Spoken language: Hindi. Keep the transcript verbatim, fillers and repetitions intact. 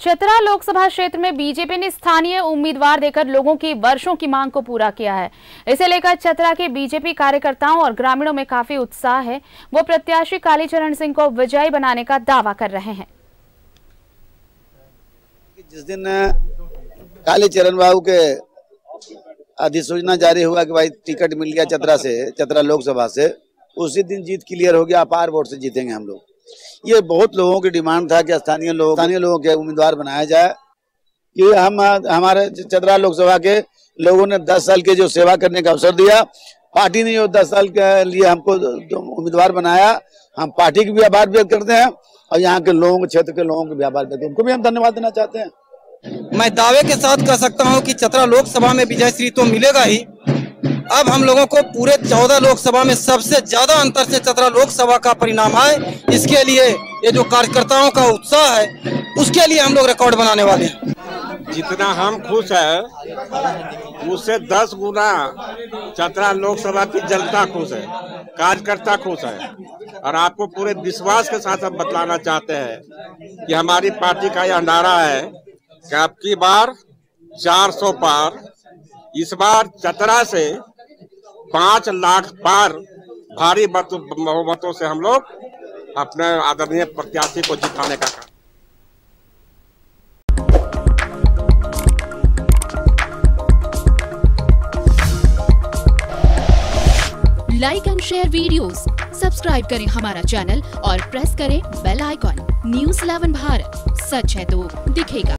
चतरा लोकसभा क्षेत्र में बीजेपी ने स्थानीय उम्मीदवार देकर लोगों की वर्षों की मांग को पूरा किया है। इसे लेकर चतरा के बीजेपी कार्यकर्ताओं और ग्रामीणों में काफी उत्साह है। वो प्रत्याशी कालीचरण सिंह को विजयी बनाने का दावा कर रहे हैं। जिस दिन कालीचरण बाबू के अधिसूचना जारी हुआ कि भाई टिकट मिल गया चतरा से, चतरा लोकसभा से, उसी दिन जीत क्लियर हो गया। अपार वोट से जीतेंगे हम लोग। ये बहुत लोगों की डिमांड था कि स्थानीय लोग स्थानीय लोगों के उम्मीदवार बनाया जाए। ये हम हमारे चतरा लोकसभा के लोगों ने दस साल के जो सेवा करने का अवसर दिया, पार्टी ने जो दस साल के लिए हमको उम्मीदवार बनाया, हम पार्टी की भी आभार व्यक्त करते हैं और यहाँ के लोगों क्षेत्र के लोगों को भी आभार व्यक्त करते हैं। उनको भी हम धन्यवाद देना चाहते हैं। मैं दावे के साथ कह सकता हूं कि चतरा लोकसभा में विजय श्री तो मिलेगा ही। अब हम लोगों को पूरे चौदह लोकसभा में सबसे ज्यादा अंतर से चतरा लोकसभा का परिणाम आए, इसके लिए ये जो कार्यकर्ताओं का उत्साह है उसके लिए हम लोग रिकॉर्ड बनाने वाले हैं। जितना हम खुश है उससे दस गुना चतरा लोकसभा की जनता खुश है, कार्यकर्ता खुश है। और आपको पूरे विश्वास के साथ हम बतलाना चाहते हैं कि हमारी पार्टी का यह नारा है कि अब की बार चार सौ पार, इस बार चतरा से पांच लाख पार भारी बहुमतों से हम लोग अपने आदरणीय प्रत्याशी को जिताने का काम। Like and share videos, subscribe करें हमारा चैनल और प्रेस करें bell icon. News eleven Bharat, सच है तो दिखेगा।